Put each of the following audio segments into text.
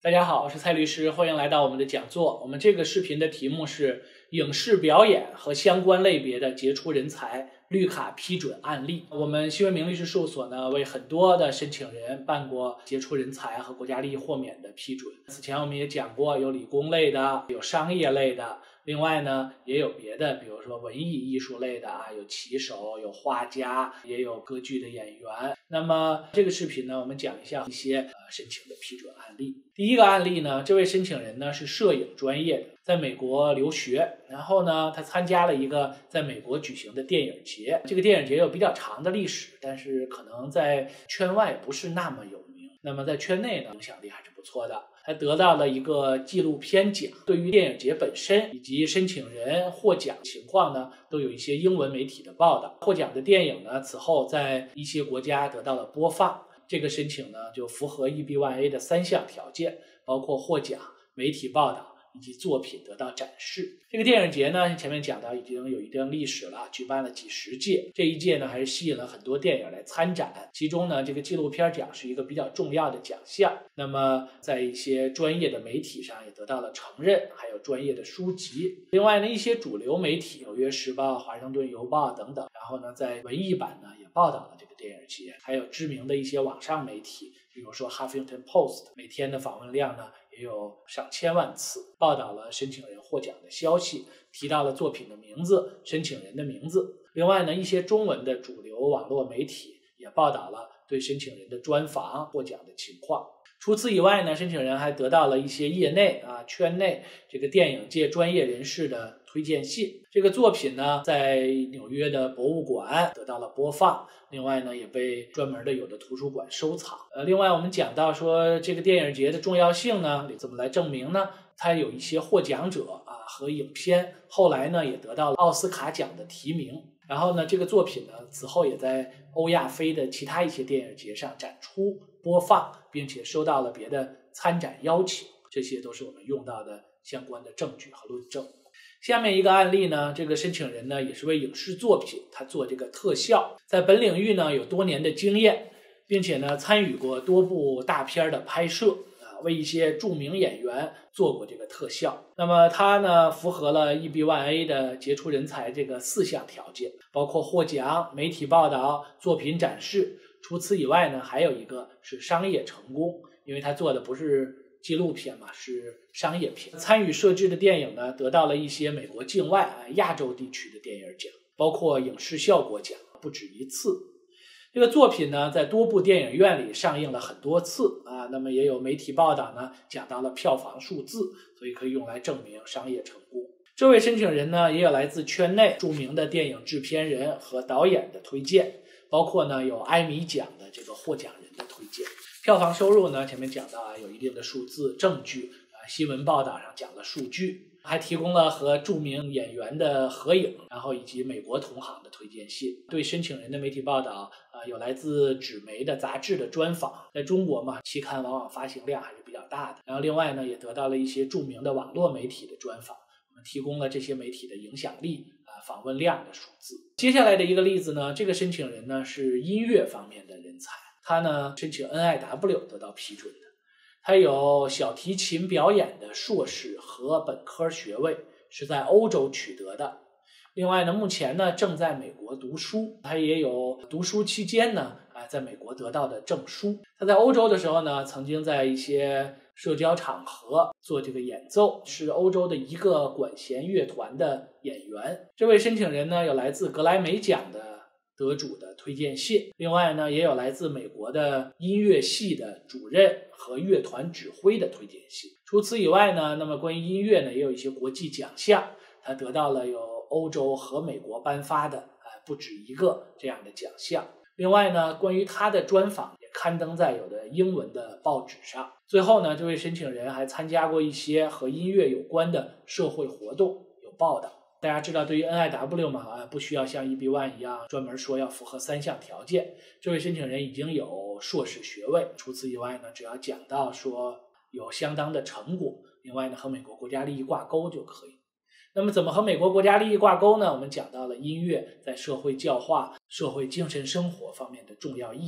大家好，我是蔡律师，欢迎来到我们的讲座。我们这个视频的题目是影视表演和相关类别的杰出人才绿卡批准案例。我们新闻明律师事务所呢，为很多的申请人办过杰出人才和国家利益豁免的批准。此前我们也讲过，有理工类的，有商业类的，另外呢也有别的，比如说文艺艺术类的有棋手，有画家，也有歌剧的演员。那么这个视频呢，我们讲一下一些申请的批准案例。第一个案例呢，这位申请人呢是摄影专业的，在美国留学，然后呢他参加了一个在美国举行的电影节。这个电影节有比较长的历史，但是可能在圈外不是那么有名，那么在圈内呢影响力还是不错的。他得到了一个纪录片奖。对于电影节本身以及申请人获奖情况呢，都有一些英文媒体的报道。获奖的电影呢，此后在一些国家得到了播放。这个申请呢，就符合 EB1A 的3项条件，包括获奖、媒体报道以及作品得到展示。这个电影节呢，前面讲到已经有一定历史了，举办了几十届。这一届呢，还是吸引了很多电影来参展。其中呢，这个纪录片奖是一个比较重要的奖项。那么在一些专业的媒体上也得到了承认，还有专业的书籍。另外呢，一些主流媒体，纽约时报、华盛顿邮报等等，然后呢，在文艺版呢也报道了这个电影节。还有知名的一些网上媒体，比如说 Huffington Post， 每天的访问量呢也有上千万次，报道了申请人获奖的消息，提到了作品的名字、申请人的名字。另外呢，一些中文的主流网络媒体也报道了对申请人的专访、获奖的情况。除此以外呢，申请人还得到了一些业内圈内这个电影界专业人士的推荐信。这个作品呢，在纽约的博物馆得到了播放，另外呢，也被专门的有的图书馆收藏。另外我们讲到说这个电影节的重要性呢，怎么来证明呢？它有一些获奖者和影片后来呢也得到了奥斯卡奖的提名。然后呢，这个作品呢此后也在欧亚非的其他一些电影节上展出播放，并且收到了别的参展邀请。这些都是我们用到的相关的证据和论证。下面一个案例呢，这个申请人呢也是为影视作品，他做这个特效，在本领域呢有多年的经验，并且呢参与过多部大片的拍摄，为一些著名演员做过这个特效。那么他呢符合了 EB1A 的杰出人才这个4项条件，包括获奖、媒体报道、作品展示。除此以外呢，还有一个是商业成功，因为他做的不是纪录片嘛，是商业片。参与摄制的电影呢，得到了一些美国境外亚洲地区的电影奖，包括影视效果奖不止一次。这个作品呢，在多部电影院里上映了很多次那么也有媒体报道呢，讲到了票房数字，所以可以用来证明商业成功。这位申请人呢，也有来自圈内著名的电影制片人和导演的推荐，包括呢有艾米奖的这个获奖人的推荐。票房收入呢，前面讲到有一定的数字证据新闻报道上讲了数据，还提供了和著名演员的合影，然后以及美国同行的推荐信。对申请人的媒体报道有来自纸媒的杂志的专访，在中国嘛，期刊往往发行量还是比较大的。然后另外呢，也得到了一些著名的网络媒体的专访，我们提供了这些媒体的影响力访问量的数字。接下来的一个例子呢，这个申请人呢是音乐方面的人才，他呢申请 NIW 得到批准的。他有小提琴表演的硕士和本科学位，是在欧洲取得的。另外呢，目前呢正在美国读书，他也有读书期间呢在美国得到的证书。他在欧洲的时候呢，曾经在一些社交场合做这个演奏，是欧洲的一个管弦乐团的演员。这位申请人呢，有来自格莱美奖的得主的推荐信，另外呢也有来自美国的音乐系的主任和乐团指挥的推荐信。除此以外呢，那么关于音乐呢也有一些国际奖项，他得到了有欧洲和美国颁发的不止一个这样的奖项。另外呢，关于他的专访也刊登在有的英文的报纸上。最后呢，这位申请人还参加过一些和音乐有关的社会活动，有报道。大家知道，对于 NIW 嘛不需要像 EB1 一样专门说要符合3项条件。这位申请人已经有硕士学位，除此以外呢，只要讲到说有相当的成果，另外呢和美国国家利益挂钩就可以。那么怎么和美国国家利益挂钩呢？我们讲到了音乐在社会教化、社会精神生活方面的重要意义。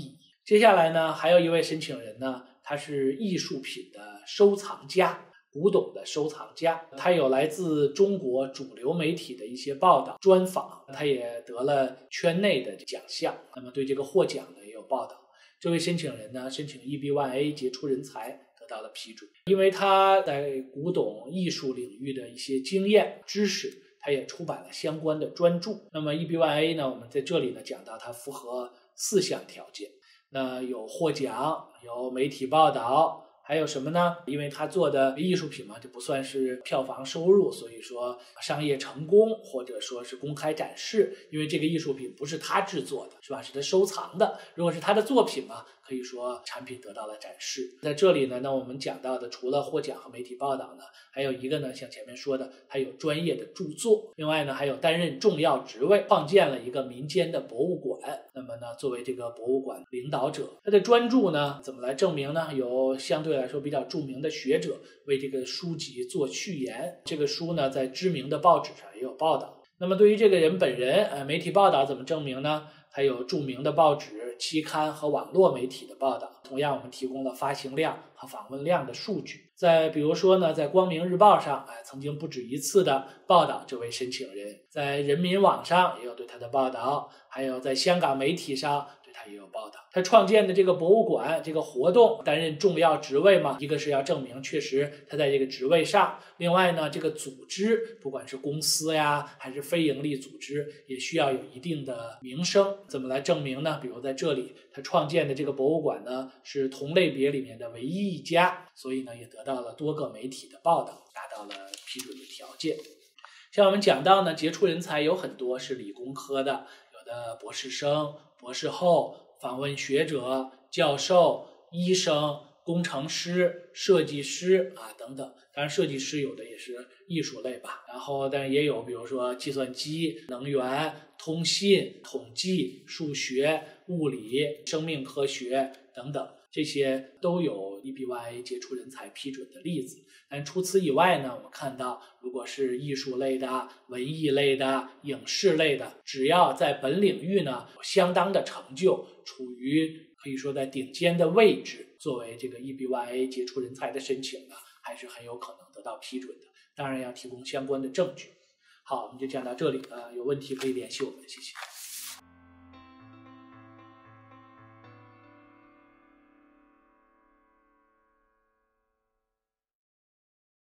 接下来呢，还有一位申请人呢，他是艺术品的收藏家。古董的收藏家，他有来自中国主流媒体的一些报道、专访，他也得了圈内的奖项。那么对这个获奖呢也有报道。这位申请人呢，申请 EB1A 杰出人才得到了批准，因为他在古董艺术领域的一些经验知识，他也出版了相关的专著。那么 EB1A 呢，我们在这里呢讲到它符合4项条件，那有获奖，有媒体报道。还有什么呢？因为他做的艺术品嘛，这不算是票房收入，所以说商业成功或者说是公开展示，因为这个艺术品不是他制作的，是吧？是他收藏的。如果是他的作品嘛，可以说产品得到了展示。在这里呢，那我们讲到的除了获奖和媒体报道呢，还有一个呢，像前面说的，他有专业的著作，另外呢，还有担任重要职位，创建了一个民间的博物馆。那么呢，作为这个博物馆领导者，他的专著呢，怎么来证明呢？有相对来说比较著名的学者为这个书籍做序言，这个书呢，在知名的报纸上也有报道。那么对于这个人本人，媒体报道怎么证明呢？还有著名的报纸、期刊和网络媒体的报道。同样，我们提供了发行量和访问量的数据。在比如说呢，在光明日报上，曾经不止一次的报道这位申请人，在人民网上也有对他的报道，还有在香港媒体上对他也有报道。他创建的这个博物馆这个活动担任重要职位嘛，一个是要证明确实他在这个职位上，另外呢，这个组织不管是公司呀还是非营利组织，也需要有一定的名声。怎么来证明呢？比如在这里他创建的这个博物馆呢，是同类别里面的唯一一家，所以呢也得到了多个媒体的报道，达到了批准的条件。像我们讲到呢，杰出人才有很多是理工科的，有的博士生、博士后、访问学者、教授、医生、工程师、设计师等等。当然设计师有的也是艺术类吧，然后但也有比如说计算机、能源、通信、统计、数学、物理、生命科学等等，这些都有 EB1A 杰出人才批准的例子。但除此以外呢，我们看到如果是艺术类的、文艺类的、影视类的，只要在本领域呢有相当的成就，处于可以说在顶尖的位置，作为这个 EB1A 杰出人才的申请呢，还是很有可能得到批准的。当然要提供相关的证据。好，我们就讲到这里，有问题可以联系我们，谢谢。